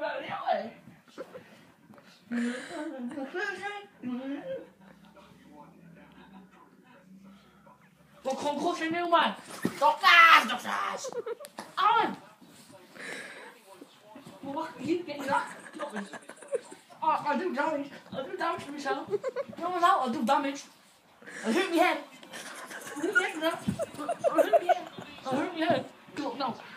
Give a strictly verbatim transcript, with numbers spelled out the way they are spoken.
Wat gewoon goed in nieuw man. Dokter, dokter. Aan. Maar wacht, hier ben je nog eens. Oh, I do damage. I do damage to myself. No, no, I do damage. I hurt my head. I hurt my head. I hurt my head. I hurt my head. Look, no.